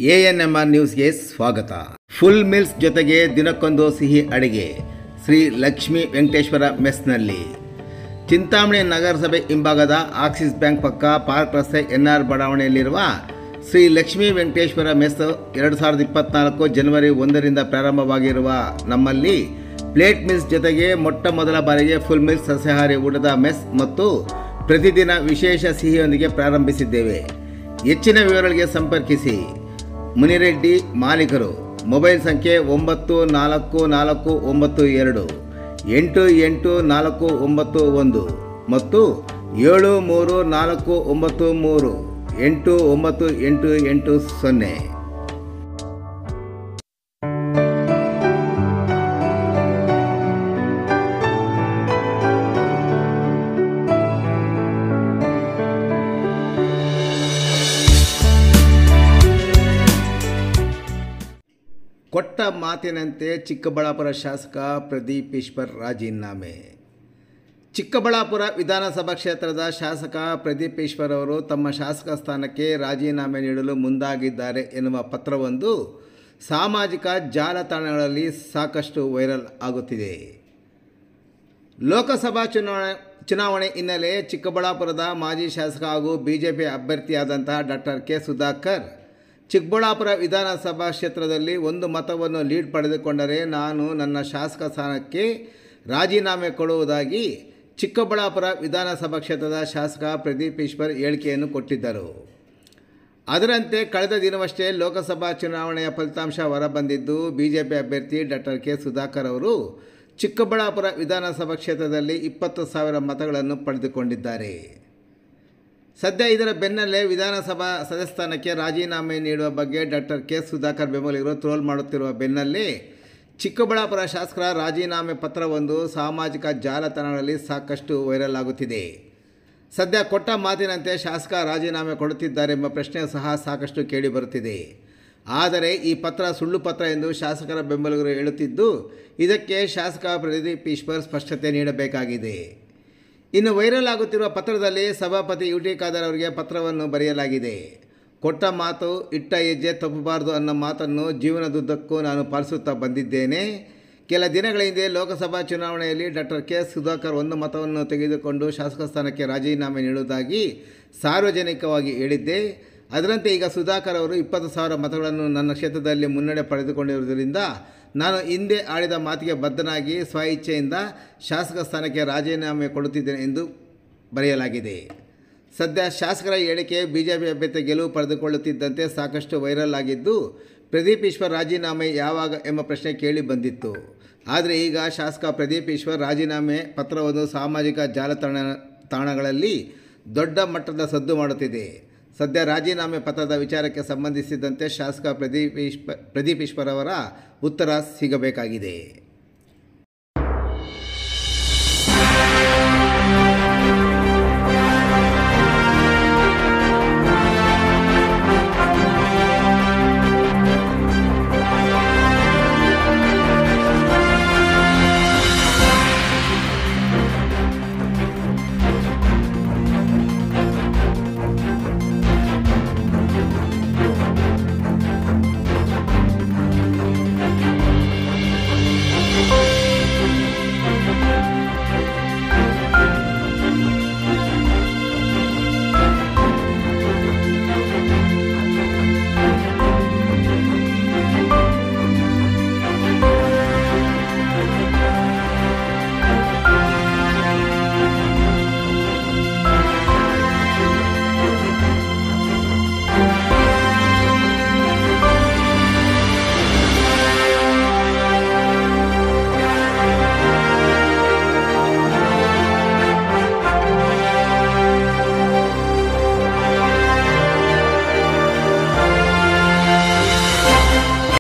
ANMR ನ್ಯೂಸ್ಗೆ ಸ್ವಾಗತ. Full meals ಜೊತೆಗೆ ದಿನಕ್ಕೊಂದು ಸಿಹಿ ಅಡಿಗೆ ಶ್ರೀ ಲಕ್ಷ್ಮೀ ವೆಂಕಟೇಶ್ವರ ಮೆಸ್ನಲ್ಲಿ. ಚಿಂತಾಮಣಿ ನಗರಸಭೆ ಹಿಂಭಾಗದ ಆಕ್ಸಿಸ್ ಬ್ಯಾಂಕ್ ಪಕ್ಕ ಪಾರ್ಕ್ ರಸ್ತೆ NR ಬಡಾವಣೆಯಲ್ಲಿರುವ ಶ್ರೀ ಲಕ್ಷ್ಮೀ ವೆಂಕಟೇಶ್ವರ ಮೆಸ್ 2024 ಜನವರಿ 1ರಿಂದ ಪ್ರಾರಂಭವಾಗಿರುವ ನಮ್ಮಲ್ಲಿ ಪ್ಲೇಟ್ ಮಿಲ್ಸ್ ಜೊತೆಗೆ ಮೊಟ್ಟ ಮೊದಲ ಬಾರಿಗೆ ಫುಲ್ ಮಿಲ್ಸ್ ಸಸ್ಯಾಹಾರಿ ಊಟದ ಮೆಸ್ ಮತ್ತು ಪ್ರತಿದಿನ ವಿಶೇಷ ಸಿಹಿಯೊಂದಿಗೆ ಪ್ರಾರಂಭಿಸಿದ್ದೇವೆ. ಹೆಚ್ಚಿನ ವಿವರಗಳಿಗೆ ಸಂಪರ್ಕಿಸಿ. ಮುನಿರೆಡ್ಡಿ, ಮಾಲೀಕರು. ಮೊಬೈಲ್ ಸಂಖ್ಯೆ 9492884491 ಮತ್ತು 7349389880. ಕೊಟ್ಟ ಮಾತಿನಂತೆ ಚಿಕ್ಕಬಳ್ಳಾಪುರ ಶಾಸಕ ಪ್ರದೀಪ್ ಈಶ್ವರ್ ರಾಜೀನಾಮೆ. ಚಿಕ್ಕಬಳ್ಳಾಪುರ ವಿಧಾನಸಭಾ ಕ್ಷೇತ್ರದ ಶಾಸಕ ಪ್ರದೀಪ್ ಈಶ್ವರ್ ಅವರು ತಮ್ಮ ಶಾಸಕ ಸ್ಥಾನಕ್ಕೆ ರಾಜೀನಾಮೆ ನೀಡಲು ಮುಂದಾಗಿದ್ದಾರೆ ಎನ್ನುವ ಪತ್ರವೊಂದು ಸಾಮಾಜಿಕ ಜಾಲತಾಣಗಳಲ್ಲಿ ಸಾಕಷ್ಟು ವೈರಲ್ ಆಗುತ್ತಿದೆ. ಲೋಕಸಭಾ ಚುನಾವಣೆ ಹಿನ್ನೆಲೆ ಚಿಕ್ಕಬಳ್ಳಾಪುರದ ಮಾಜಿ ಶಾಸಕ ಹಾಗೂ ಬಿಜೆಪಿ ಅಭ್ಯರ್ಥಿಯಾದಂತಹ ಡಾಕ್ಟರ್ ಕೆ ಸುಧಾಕರ್ ಚಿಕ್ಕಬಳ್ಳಾಪುರ ವಿಧಾನಸಭಾ ಕ್ಷೇತ್ರದಲ್ಲಿ ಒಂದು ಮತವನ್ನು ಲೀಡ್ ಪಡೆದುಕೊಂಡರೆ ನಾನು ನನ್ನ ಶಾಸಕ ಸ್ಥಾನಕ್ಕೆ ರಾಜೀನಾಮೆ ಕೊಡುವುದಾಗಿ ಚಿಕ್ಕಬಳ್ಳಾಪುರ ವಿಧಾನಸಭಾ ಕ್ಷೇತ್ರದ ಶಾಸಕ ಪ್ರದೀಪ್ ಈಶ್ವರ್ ಹೇಳಿಕೆಯನ್ನು ಕೊಟ್ಟಿದ್ದರು. ಅದರಂತೆ ಕಳೆದ ದಿನವಷ್ಟೇ ಲೋಕಸಭಾ ಚುನಾವಣೆಯ ಫಲಿತಾಂಶ ಹೊರಬಂದಿದ್ದು ಬಿಜೆಪಿ ಅಭ್ಯರ್ಥಿ ಡಾಕ್ಟರ್ ಕೆ ಸುಧಾಕರ್ ಅವರು ಚಿಕ್ಕಬಳ್ಳಾಪುರ ವಿಧಾನಸಭಾ ಕ್ಷೇತ್ರದಲ್ಲಿ 20,000 ಮತಗಳನ್ನು ಪಡೆದುಕೊಂಡಿದ್ದಾರೆ. ಸದ್ಯ ಇದರ ಬೆನ್ನಲ್ಲೇ ವಿಧಾನಸಭಾ ಸದಸ್ಯ ಸ್ಥಾನಕ್ಕೆ ರಾಜೀನಾಮೆ ನೀಡುವ ಬಗ್ಗೆ ಡಾಕ್ಟರ್ ಕೆ ಸುಧಾಕರ್ ಬೆಂಬಲಿಗರು ಟ್ರೋಲ್ ಮಾಡುತ್ತಿರುವ ಬೆನ್ನಲ್ಲೇ ಚಿಕ್ಕಬಳ್ಳಾಪುರ ಶಾಸಕರ ರಾಜೀನಾಮೆ ಪತ್ರವೊಂದು ಸಾಮಾಜಿಕ ಜಾಲತಾಣಗಳಲ್ಲಿ ಸಾಕಷ್ಟು ವೈರಲ್ ಆಗುತ್ತಿದೆ. ಸದ್ಯ ಕೊಟ್ಟ ಮಾತಿನಂತೆ ಶಾಸಕ ರಾಜೀನಾಮೆ ಕೊಡುತ್ತಿದ್ದಾರೆ ಎಂಬ ಪ್ರಶ್ನೆ ಸಹ ಸಾಕಷ್ಟು ಕೇಳಿಬರುತ್ತಿದೆ. ಆದರೆ ಈ ಪತ್ರ ಸುಳ್ಳು ಪತ್ರ ಎಂದು ಶಾಸಕರ ಬೆಂಬಲಿಗರು ಹೇಳುತ್ತಿದ್ದು, ಇದಕ್ಕೆ ಶಾಸಕ ಪ್ರದೀಪ್ ಈಶ್ವರ್ ಸ್ಪಷ್ಟತೆ ನೀಡಬೇಕಾಗಿದೆ. ಇನ್ನು ವೈರಲ್ ಆಗುತ್ತಿರುವ ಪತ್ರದಲ್ಲಿ ಸಭಾಪತಿ UT ಖಾದರ್ ಅವರಿಗೆ ಪತ್ರವನ್ನು ಬರೆಯಲಾಗಿದೆ. ಕೊಟ್ಟ ಮಾತು, ಇಟ್ಟ ಹೆಜ್ಜೆ ತಪ್ಪಬಾರದು ಅನ್ನೋ ಮಾತನ್ನು ಜೀವನದುದ್ದಕ್ಕೂ ನಾನು ಪಾಲಿಸುತ್ತಾ ಬಂದಿದ್ದೇನೆ. ಕೆಲ ದಿನಗಳ ಹಿಂದೆ ಲೋಕಸಭಾ ಚುನಾವಣೆಯಲ್ಲಿ ಡಾಕ್ಟರ್ ಕೆ ಸುಧಾಕರ್ ಒಂದು ಮತವನ್ನು ತೆಗೆದುಕೊಂಡು ಶಾಸಕ ಸ್ಥಾನಕ್ಕೆ ರಾಜೀನಾಮೆ ನೀಡುವುದಾಗಿ ಸಾರ್ವಜನಿಕವಾಗಿ ಹೇಳಿದ್ದೆ. ಅದರಂತೆ ಈಗ ಸುಧಾಕರ್ ಅವರು 20,000 ಮತಗಳನ್ನು ನನ್ನ ಕ್ಷೇತ್ರದಲ್ಲಿ ಮುನ್ನಡೆ ಪಡೆದುಕೊಂಡಿರುವುದರಿಂದ ನಾನು ಹಿಂದೆ ಆಡಿದ ಮಾತಿಗೆ ಬದ್ಧನಾಗಿ ಸ್ವಇಚ್ಛೆಯಿಂದ ಶಾಸಕ ಸ್ಥಾನಕ್ಕೆ ರಾಜೀನಾಮೆ ಕೊಡುತ್ತಿದ್ದೇನೆ ಎಂದು ಬರೆಯಲಾಗಿದೆ. ಸದ್ಯ ಶಾಸಕರ ಹೇಳಿಕೆ ಬಿಜೆಪಿ ಅಭ್ಯರ್ಥಿ ಗೆಲುವು ಪಡೆದುಕೊಳ್ಳುತ್ತಿದ್ದಂತೆ ಸಾಕಷ್ಟು ವೈರಲ್ ಆಗಿದ್ದು, ಪ್ರದೀಪ್ ಈಶ್ವರ್ ರಾಜೀನಾಮೆ ಯಾವಾಗ ಎಂಬ ಪ್ರಶ್ನೆ ಕೇಳಿ ಬಂದಿತ್ತು. ಆದರೆ ಈಗ ಶಾಸಕ ಪ್ರದೀಪ್ ಈಶ್ವರ್ ರಾಜೀನಾಮೆ ಪತ್ರವನ್ನು ಸಾಮಾಜಿಕ ಜಾಲತಾಣಗಳಲ್ಲಿ ದೊಡ್ಡ ಮಟ್ಟದ ಸದ್ದು ಮಾಡುತ್ತಿದೆ. ಸದ್ಯ ರಾಜೀನಾಮೆ ಪತ್ರದ ವಿಚಾರಕ್ಕೆ ಸಂಬಂಧಿಸಿದಂತೆ ಶಾಸಕ ಪ್ರದೀಪ್ ಈಶ್ವರ್ ಅವರ ಉತ್ತರ ಸಿಗಬೇಕಾಗಿದೆ.